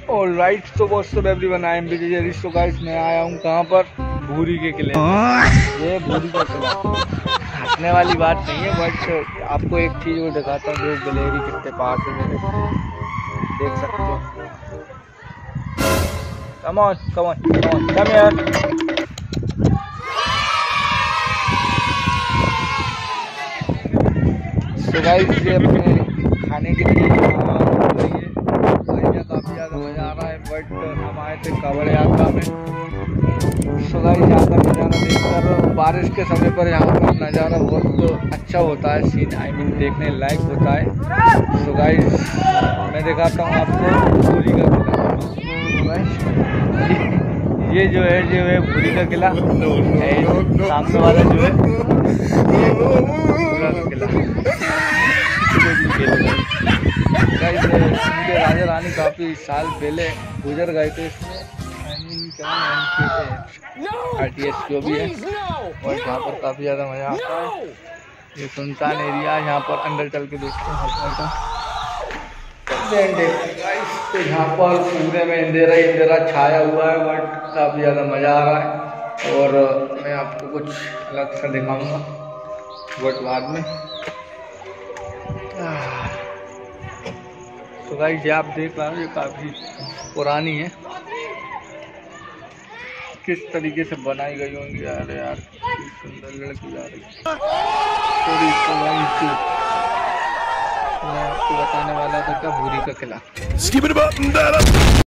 Alright, तो what's up everyone, I am Vijay. So guys, मैं आया हूँ कहाँ पर? भूरी के किले। ये भूरी का किला हंसने वाली बात नहीं है, बट आपको एक चीज वो दिखाता हूँ जो गलेरी कितने पास है मेरे, देख सकते हो। Come on come on come on come here. So guys, ये अपने खाने के लिए काफ़ी ज़्यादा मज़ा आ रहा है, बट हम आए थे कावड़ यात्रा में। सो गाइस, यहाँ का नज़ारा देखकर, बारिश के समय पर यहाँ का नज़ारा बहुत अच्छा होता है, सीन आई मीन देखने लायक होता है। सो गाइस, मैं दिखाता हूँ आपको भूरी का किला। ये जो है भूरी का किला, सामने वाला जो है भूरा का किला। गाइस, इनके राजा रानी काफ़ी साल पहले गुजर गए थे इसमें, RTS जो भी है, और यहाँ पर काफ़ी ज़्यादा मज़ा आता है। ये सुनसान एरिया है, यहाँ पर अंदर चल के देखते हैं हल्का गाइस। तो यहाँ पर पूरे में अंधेरा छाया हुआ है, बट काफ़ी ज़्यादा मज़ा आ रहा है, और मैं आपको कुछ अलग सा दिखाऊंगा बट बाद में। तो गाइस, ये आप देख रहे हो, ये काफ़ी पुरानी है। किस तरीके से बनाई गई होंगी यार, कितनी सुंदर लड़की जा रही है। मैं आपको बताने वाला था क्या, भूरी का किला।